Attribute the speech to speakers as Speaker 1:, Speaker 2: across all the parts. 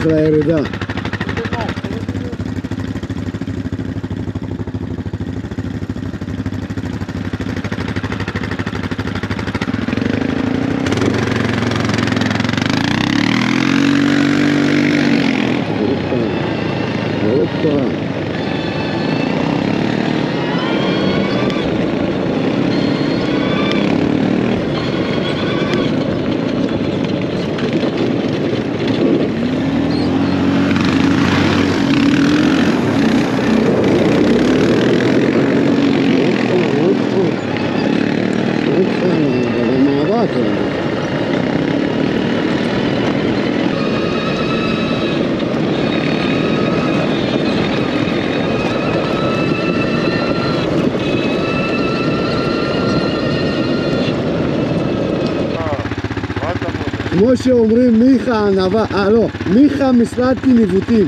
Speaker 1: אחלה ירידה. כמו שאומרים מיכה ענבה, לא, מיכה מסלטי ניווטים.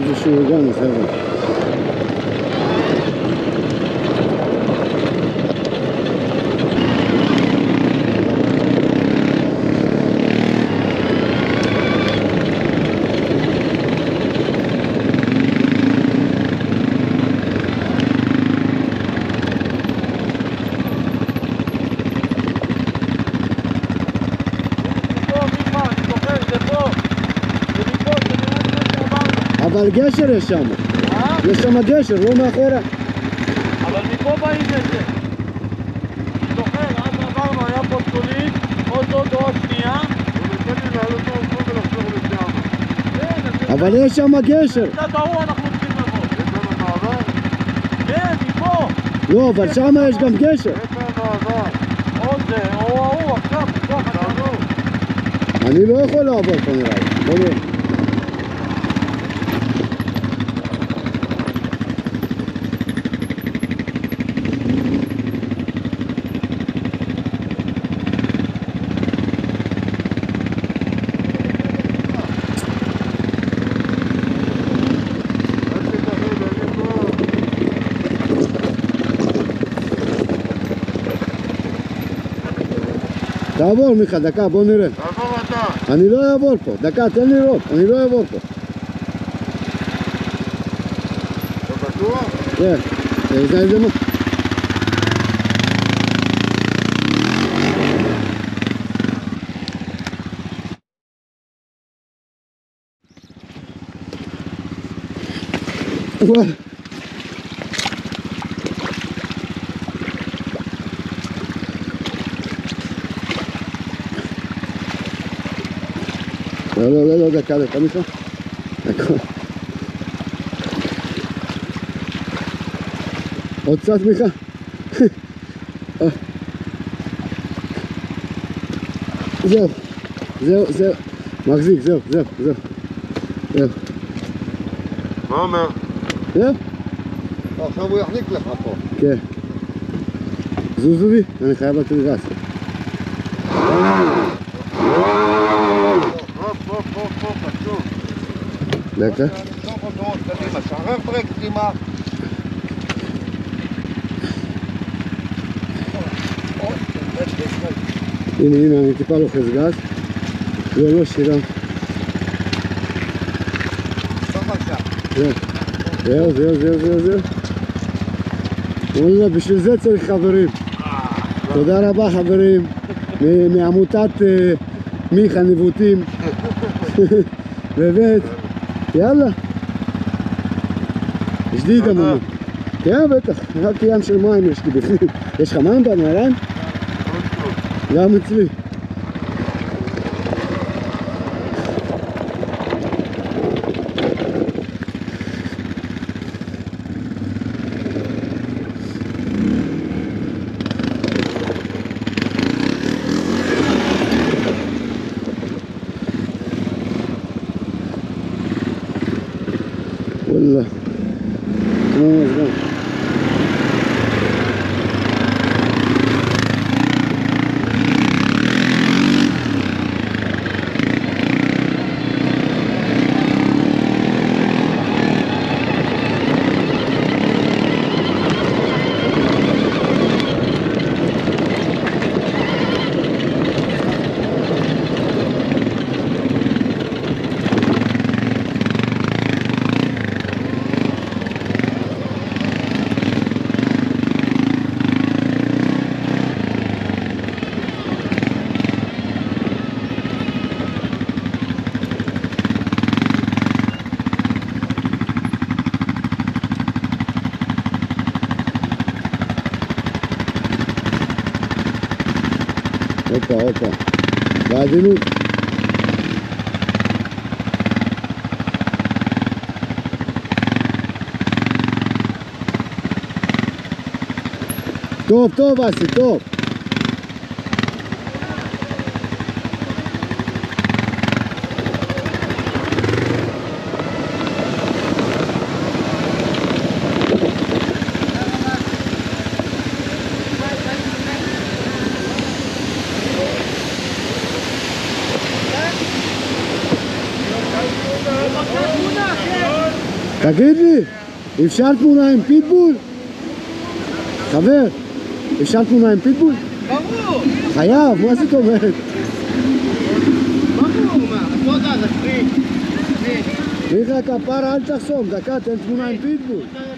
Speaker 1: איזשהו הגענו, חבר'ה. אבל גשר יש שם. יש שם גשר, לא מאחורה.
Speaker 2: אבל מפה באים לזה. זוכר, אז עברנו, היה פה צולית, עוד שנייה. ונתן לי לעלות אותו ולחזור לשם.
Speaker 1: אבל יש שם גשר.
Speaker 2: קצת ההוא אנחנו צריכים לבוא. יש לנו מעבר? כן, מפה.
Speaker 1: לא, אבל שם יש גם גשר.
Speaker 2: יש לנו מעבר. או זה, או ההוא, עכשיו, בתוך התעבור.
Speaker 1: אני לא יכול לעבור פה נראה לי. בוא נראה. תעבור מיכה, דקה, בוא נראה.
Speaker 2: תעבור אתה.
Speaker 1: אני לא אעבור פה, דקה, תן לי לראות, אני לא אעבור פה.
Speaker 2: אתה בטוח?
Speaker 1: כן, זה מה? וואו. לא, דקה, מיכה. דקה. עוד קצת, מיכה. זהו. מחזיק, זהו.
Speaker 2: מה אומר?
Speaker 1: זהו?
Speaker 2: עכשיו הוא יחניק לך פה.
Speaker 1: כן. זוזו לי, אני חייב לתת גס. דקה.
Speaker 2: שחרר ברק קדימה.
Speaker 1: הנה, אני טיפה לוחץ גז. לא, שירה. זהו. וואלה, בשביל זה צריך חברים. תודה רבה חברים מעמותת מיכה ניווטים. באמת, יאללה. ג'דידה ממש. כן, בטח, רק ים של מים יש לי בפנים. יש לך מים בנעליים? גם אצלי. וואלה, כמו מזמן. הופה, בעדינות. טוב, אסי, טוב. תגיד לי, אפשר תמונה עם פיטבול? חבר, אפשר תמונה עם פיטבול?
Speaker 2: ברור!
Speaker 1: חייב, מה זאת אומרת?
Speaker 2: ברור, מה? את לא יודעת, זה פרי.
Speaker 1: מיכה כפרה אל תחסום, דקה, תן תמונה עם פיטבול.